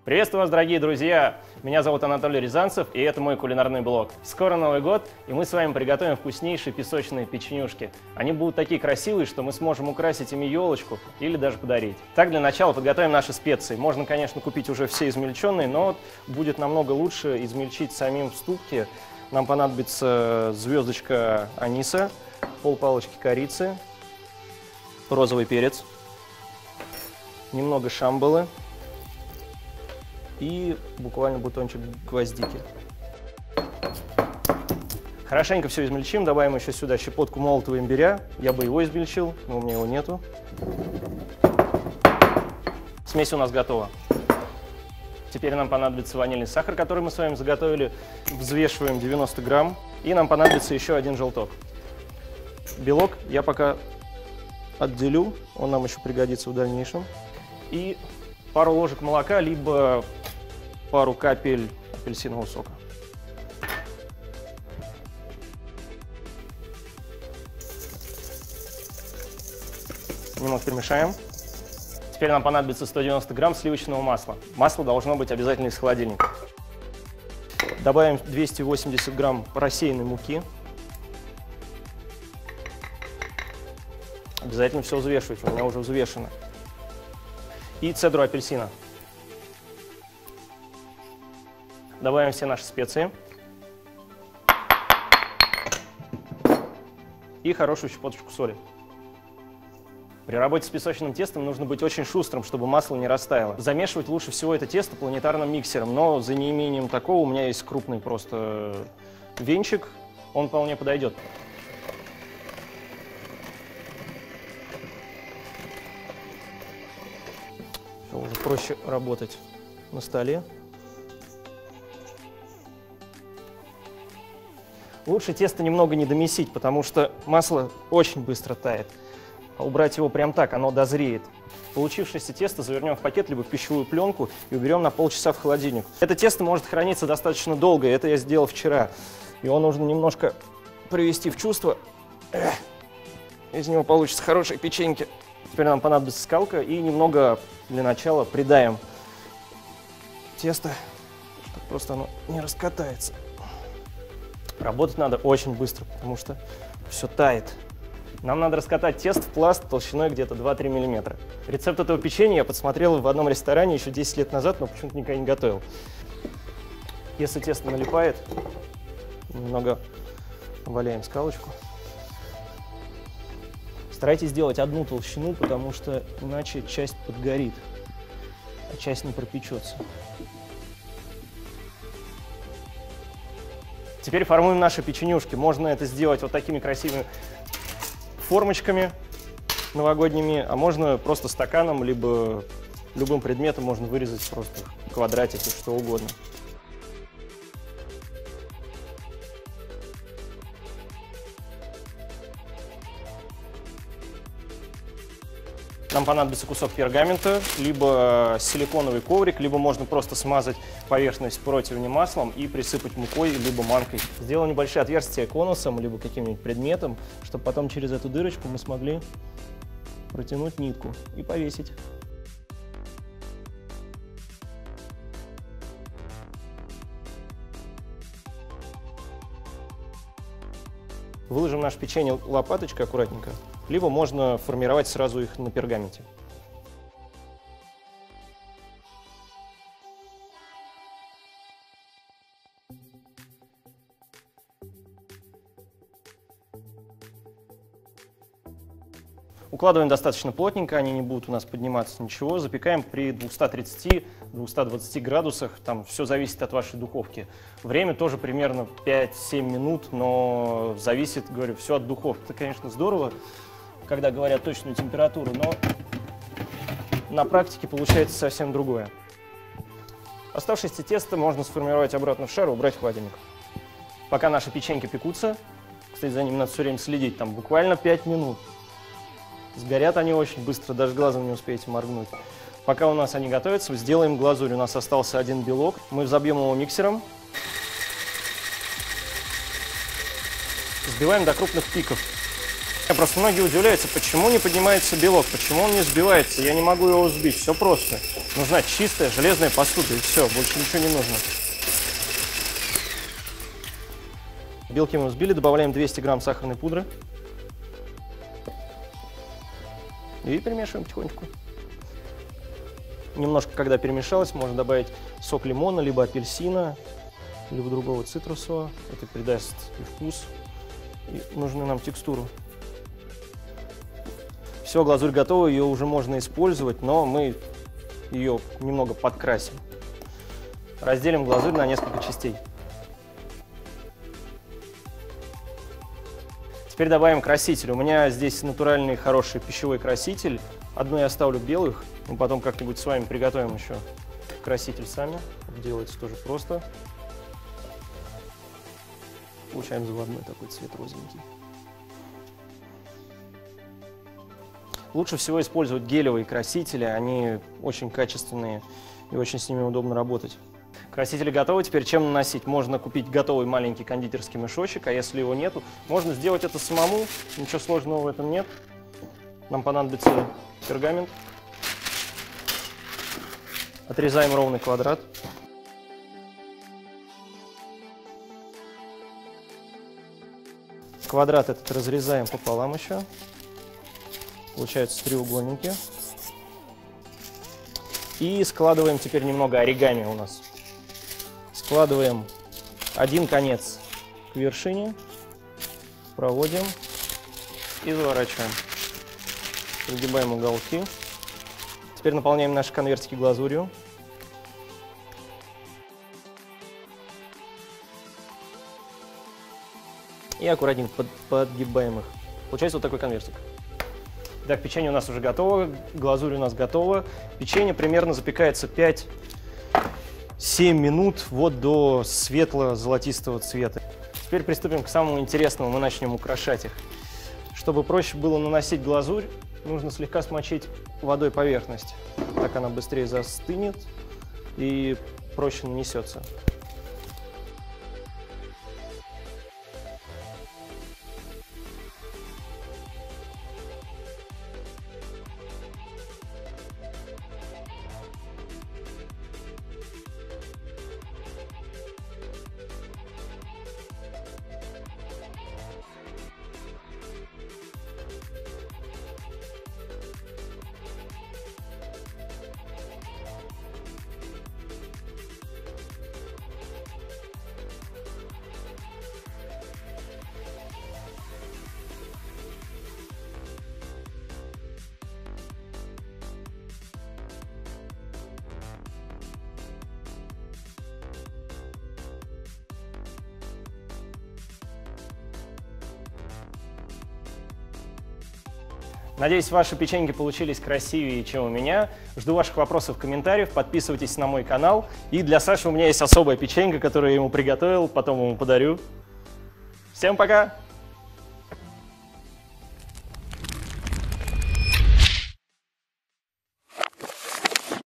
Приветствую вас, дорогие друзья! Меня зовут Анатолий Рязанцев, и это мой кулинарный блог. Скоро Новый год, и мы с вами приготовим вкуснейшие песочные печенюшки. Они будут такие красивые, что мы сможем украсить ими елочку или даже подарить. Так, для начала подготовим наши специи. Можно, конечно, купить уже все измельченные, но будет намного лучше измельчить самим в ступке. Нам понадобится звездочка аниса, пол-палочки корицы, розовый перец, немного шамбалы и буквально бутончик гвоздики. Хорошенько все измельчим, добавим еще сюда щепотку молотого имбиря. Я бы его измельчил, но у меня его нету. Смесь у нас готова. Теперь нам понадобится ванильный сахар, который мы с вами заготовили. Взвешиваем 90 грамм. И нам понадобится еще один желток. Белок я пока отделю, он нам еще пригодится в дальнейшем. И пару ложек молока, либо пару капель апельсинового сока. Немного перемешаем. Теперь нам понадобится 190 грамм сливочного масла. Масло должно быть обязательно из холодильника. Добавим 280 грамм рассеянной муки. Обязательно все взвешивайте, у меня уже взвешено. И цедру апельсина. Добавим все наши специи. И хорошую щепоточку соли. При работе с песочным тестом нужно быть очень шустрым, чтобы масло не растаяло. Замешивать лучше всего это тесто планетарным миксером, но за неимением такого у меня есть крупный просто венчик, он вполне подойдет. Уже проще работать на столе. Лучше тесто немного не домесить, потому что масло очень быстро тает. А убрать его прям так, оно дозреет. Получившееся тесто завернем в пакет либо в пищевую пленку и уберем на полчаса в холодильник. Это тесто может храниться достаточно долго, это я сделал вчера. Его нужно немножко привести в чувство. Из него получится хорошие печеньки. Теперь нам понадобится скалка и немного для начала придаем тесто, чтобы просто оно не раскатается. Работать надо очень быстро, потому что все тает. Нам надо раскатать тесто в пласт толщиной где-то 2-3 мм. Рецепт этого печенья я подсмотрел в одном ресторане еще 10 лет назад, но почему-то никогда не готовил. Если тесто налипает, немного валяем скалочку. Старайтесь делать одну толщину, потому что иначе часть подгорит, а часть не пропечется. Теперь формуем наши печенюшки. Можно это сделать вот такими красивыми формочками новогодними, а можно просто стаканом, либо любым предметом можно вырезать просто квадратики, что угодно. Нам понадобится кусок пергамента, либо силиконовый коврик, либо можно просто смазать поверхность противня маслом и присыпать мукой, либо манкой. Сделал небольшие отверстия конусом, либо каким-нибудь предметом, чтобы потом через эту дырочку мы смогли протянуть нитку и повесить. Выложим наше печенье лопаточкой аккуратненько, либо можно формировать сразу их на пергаменте. Укладываем достаточно плотненько, они не будут у нас подниматься ничего. Запекаем при 230-220 градусах, там все зависит от вашей духовки. Время тоже примерно 5-7 минут, но зависит, говорю, все от духовки. Это, конечно, здорово, когда говорят точную температуру, но на практике получается совсем другое. Оставшееся тесто можно сформировать обратно в шар и убрать в холодильник. Пока наши печеньки пекутся, кстати, за ними надо все время следить, там буквально 5 минут. Сгорят они очень быстро, даже глазом не успеете моргнуть. Пока у нас они готовятся, сделаем глазурь. У нас остался один белок. Мы взобьем его миксером. Взбиваем до крупных пиков. Просто многие удивляются, почему не поднимается белок, почему он не сбивается. Я не могу его сбить. Все просто. Нужна чистая железная посуда, и все, больше ничего не нужно. Белки мы взбили, добавляем 200 грамм сахарной пудры. И перемешиваем потихонечку. Немножко, когда перемешалось, можно добавить сок лимона, либо апельсина, либо другого цитрусового. Это придаст и вкус, и нужную нам текстуру. Все, глазурь готова, ее уже можно использовать, но мы ее немного подкрасим. Разделим глазурь на несколько частей. Теперь добавим краситель. У меня здесь натуральный хороший пищевой краситель. Одну я оставлю белых, мы потом как-нибудь с вами приготовим еще краситель сами. Делается тоже просто. Получаем заводной такой цвет розовенький. Лучше всего использовать гелевые красители, они очень качественные и очень с ними удобно работать. Красители готовы, теперь чем наносить? Можно купить готовый маленький кондитерский мешочек, а если его нету, можно сделать это самому, ничего сложного в этом нет. Нам понадобится пергамент. Отрезаем ровный квадрат. Квадрат этот разрезаем пополам еще. Получаются треугольники. И складываем теперь немного оригами у нас. Складываем один конец к вершине, проводим и заворачиваем. Прогибаем уголки. Теперь наполняем наши конвертики глазурью. И аккуратненько подгибаем их. Получается вот такой конвертик. Так, печенье у нас уже готово, глазурь у нас готова. Печенье примерно запекается 5-7 минут вот до светло-золотистого цвета. Теперь приступим к самому интересному, мы начнем украшать их. Чтобы проще было наносить глазурь, нужно слегка смочить водой поверхность. Так она быстрее застынет и проще нанесется. Надеюсь, ваши печеньки получились красивее, чем у меня. Жду ваших вопросов в комментариях, подписывайтесь на мой канал. И для Саши у меня есть особая печенька, которую я ему приготовил, потом ему подарю. Всем пока!